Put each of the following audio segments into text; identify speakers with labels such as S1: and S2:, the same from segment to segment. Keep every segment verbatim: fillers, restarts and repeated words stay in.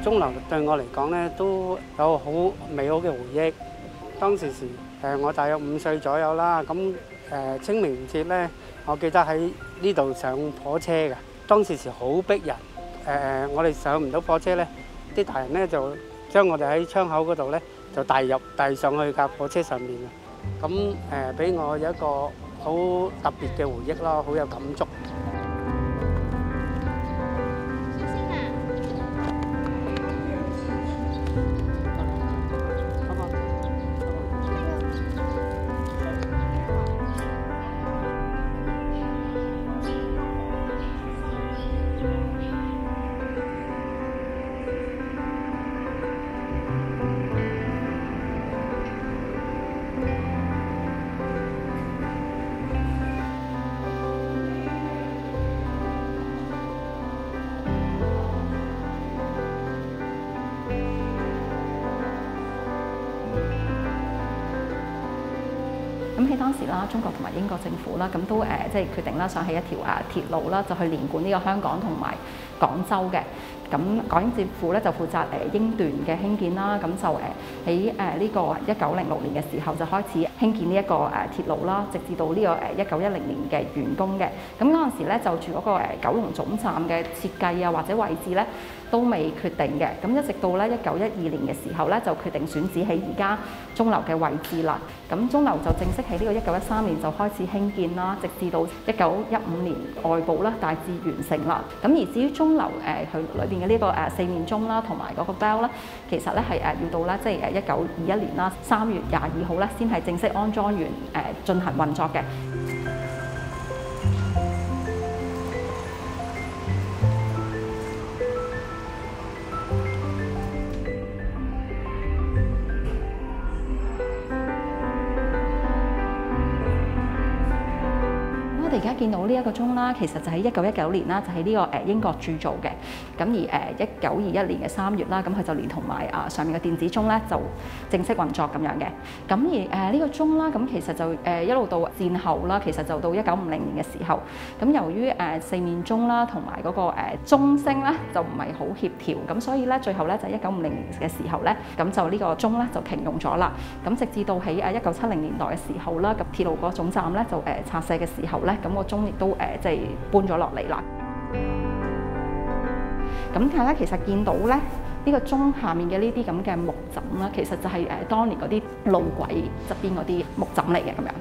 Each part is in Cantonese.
S1: 鐘樓對我嚟講咧都有好美好嘅回憶。當時時誒我大約五歲左右啦，咁誒清明節咧，我記得喺呢度上火車嘅。當時時好逼人，誒我哋上唔到火車咧，啲大人咧就將我哋喺窗口嗰度咧就帶入帶上去架火車上面啊。咁誒俾我有一個好特別嘅回憶咯，好有感觸。
S2: 咁喺當時啦，中國同埋英國政府啦，咁都誒即係決定啦，想起一條誒鐵路啦，就去連貫呢個香港同埋廣州嘅。咁港英政府咧就負責誒英段嘅興建啦，咁就誒喺誒呢個一九零六年嘅時候就開始興建呢一個誒鐵路啦，直至到呢個誒一九一零年嘅完工嘅。咁嗰陣時咧就住嗰個誒九龍總站嘅設計啊或者位置咧都未決定嘅。咁一直到咧一九一二年嘅時候咧就決定選址喺而家鐘樓嘅位置啦。咁鐘樓就正式喺呢個一九一三年就開始興建啦，直至到一九一五年外部啦大致完成啦。咁而至於鐘樓誒佢裏邊嘅呢個誒四面鐘啦，同埋嗰個 bell 咧，其實咧係誒要到咧即係誒一九二一年啦三月廿二號咧先係正式安裝完誒進行運作嘅。我哋而家見到呢一個鐘啦，其實就喺一九一九年啦，就喺呢個誒英國鑄造嘅。咁而誒一九二一年嘅三月啦，咁佢就連同埋啊上面嘅電子鐘咧，就正式運作咁樣嘅。咁而誒呢個鐘啦，咁其實就誒一路到戰後啦，其實就到一九五零年嘅時候，咁由於誒四面鐘啦，同埋嗰個誒鐘聲咧就唔係好協調，咁所以咧最後咧就一九五零年嘅時候咧，咁就呢個鐘咧就停用咗啦。咁直至到喺誒一九七零年代嘅時候啦，咁鐵路個總站咧就誒拆卸嘅時候咧，咁個鐘亦都誒即係搬咗落嚟啦。咁大家其實見到咧，呢個鐘下面嘅呢啲咁嘅木枕啦，其實就係誒當年嗰啲路軌側邊嗰啲木枕嚟嘅咁樣。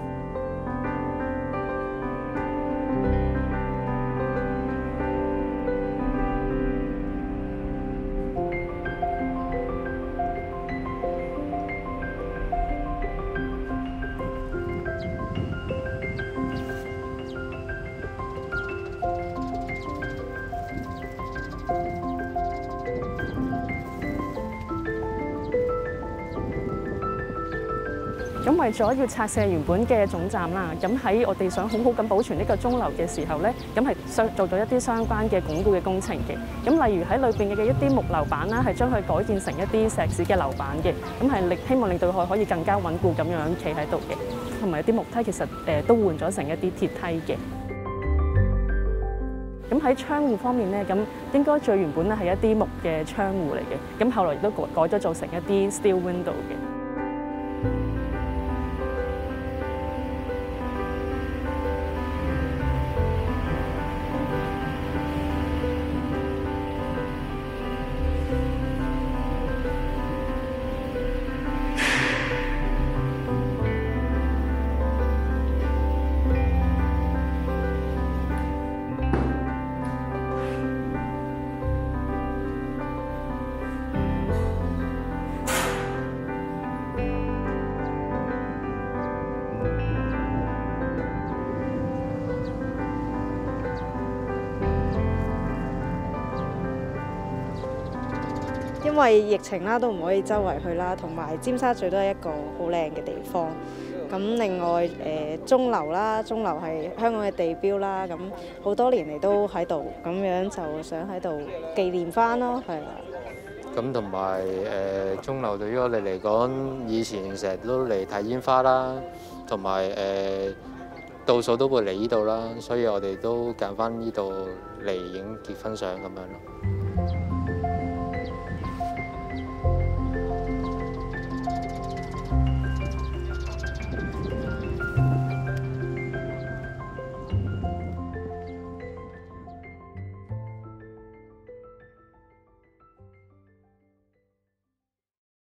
S3: 咁為咗要拆卸原本嘅總站啦，咁喺我哋想好好咁保存呢個鐘樓嘅時候咧，咁係相做咗一啲相關嘅鞏固嘅工程嘅。咁例如喺裏邊嘅一啲木樓板啦，係將佢改建成一啲石屎嘅樓板嘅，咁係令希望令到佢可以更加穩固咁樣企喺度嘅。同埋啲木梯其實誒都換咗成一啲鐵梯嘅。咁喺窗戶方面咧，咁應該最原本咧係一啲木嘅窗戶嚟嘅，咁後來亦都改改咗做成一啲 steel window 嘅。
S4: 因為疫情啦，都唔可以周圍去啦，同埋尖沙咀都係一個好靚嘅地方。咁另外誒鐘樓啦，鐘樓係香港嘅地標啦，咁好多年嚟都喺度，咁樣就想喺度紀念翻咯，係啦。
S5: 咁同埋誒鐘樓對於我哋嚟講，以前成日都嚟睇煙花啦，同埋誒到數都會嚟呢度啦，所以我哋都揀翻呢度嚟影結婚相咁樣咯。